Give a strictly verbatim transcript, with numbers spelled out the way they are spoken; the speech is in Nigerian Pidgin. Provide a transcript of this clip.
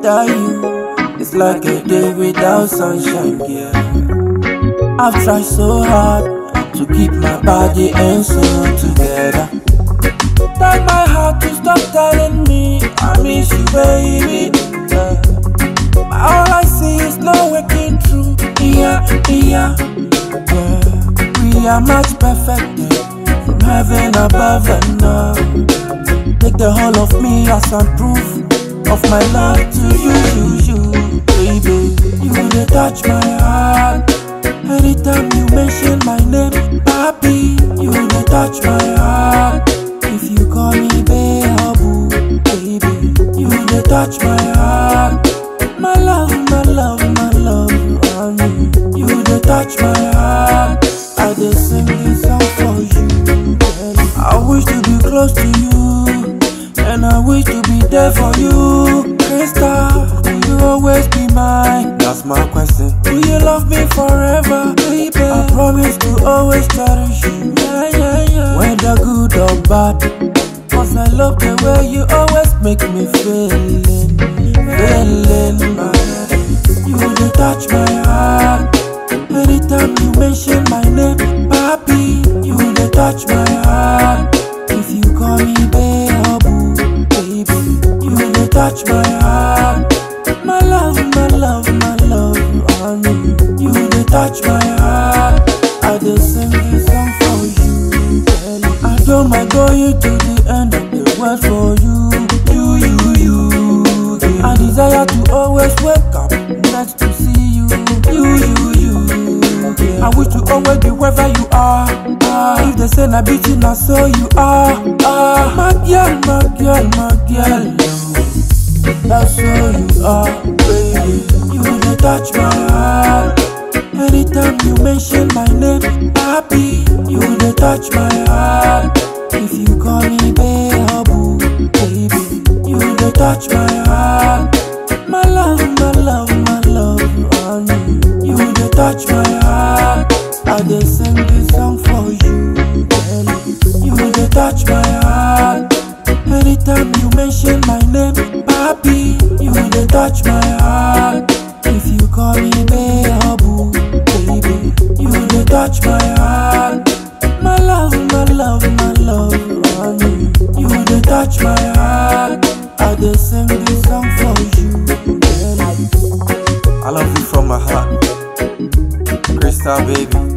without you, it's like a day without sunshine, yeah. I've tried so hard to keep my body and soul together. Tell my heart to stop telling me I miss you, baby. Yeah. All I see is no waking through, yeah, yeah, yeah. We are much perfected from heaven above and now. Take the whole of me as a proof of my love to you, you, you, baby. You dey touch my heart anytime you mention my name, papi. You dey touch my heart if you call me baby, baby. You dey touch my heart, my love, my love, my love, honey. You dey touch my heart, I dey sing this song for you, baby. I wish to be close to you, and I wish to be there for you. Krista, will you always be mine? That's my question. Do you love me forever, baby? I promise to always cherish you, yeah, yeah, yeah. Whether good or bad, cause I love the way you always make me feeling, feeling my head. You dey touch my heart anytime you mention my name, papi. You dey touch my heart if you call me baby, baby. You dey touch my heart, my love, my love, my love, honey. You dey touch my heart, I dey sing this song for you, baby. I don't mind going to the end of the world for you, you, you, you, yeah. I desire to always wake up next to see you, you, you, you, yeah. I wish to always be wherever you are, ah. If they say na beauty, na so you are, ah. My girl, my girl, my girl, that's who you are, baby. You dey touch my heart anytime you mention my name, papi. You dey touch my heart if you call me baby, baby. You dey touch my heart, my love, my love, my love, honey. You dey touch my heart, I dey sing this song for you, baby. You dey touch my heart anytime you mention my name, papi. You dey touch my heart if you call me baby, baby. You dey touch my heart, my love, my love, my love, honey. You dey touch my heart, I dey sing this song for you, baby. I love you from my heart, Krista, baby.